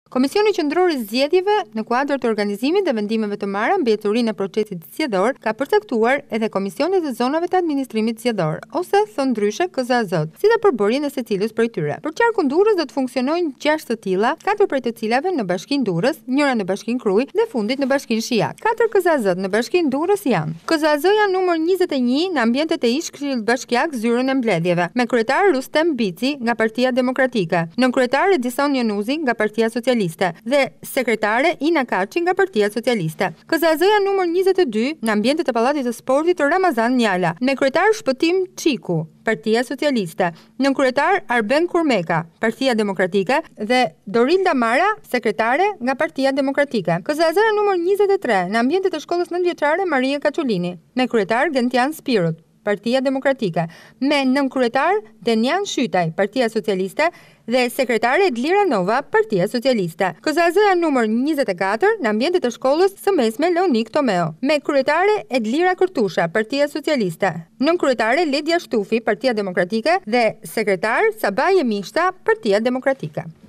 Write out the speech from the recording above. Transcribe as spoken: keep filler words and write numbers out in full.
Komisioni Qendror i Zgjedhjeve, në kuadër të organizimit dhe vendimeve të marra mbi ecurinë e procesit zgjedhor, ka përcaktuar edhe komisionet e zonave të administrimit zgjedhor, ose thënë ndryshe K Z A Z, si dhe përbërjen e secilës prej tyre. Për Qarkun Durrës do të funksionojnë gjashtë të tilla, katër prej të cilave në Bashkinë Durrës, njëra në Bashkinë Krujë dhe fundit në Bashkinë Shijak. Katër K Z A Z në Bashkinë Durrës janë: K Z A Z-ja numër njëzet e një në ambientet e ish Këshillit Bashkiak zyrën e mbledhjeve, me kryetar Rustem Bici nga Partia Demokratike, nënkryetar Edison Jonuzi nga Partia Socialiste dhe sekretare Ina Kaçi nga Partia Socialiste. K Z A Z-ja numër njëzet e dy në ambientet e Pallatit të Sportit të Ramazan Njala, me kryetar Shpëtim Çiku, Partia Socialiste, nënkryetar Arben Kurmeka, Partia Demokratike dhe Dorilda Mara, sekretare nga Partia Demokratike. K Z A Z-ja numër njëzet e tre në ambientet e shkollës nëntëvjeçare Maria Kaçulini, me kryetar Gentian Spirut, Partia Demokratike, me nënkryetar Denian Shytaj, Partia Socialiste dhe sekretare Edlira Nova, Partia Socialiste. K Z A Z-ja numër njëzet e katër në ambientet e shkollës së mesme Leonik Tomeo, me kryetare Edlira Kërtusha, Partia Socialiste, nënkryetare Ledia Shtufi, Partia Demokratike dhe sekretar Sabaje Mishta, Partia Demokratike.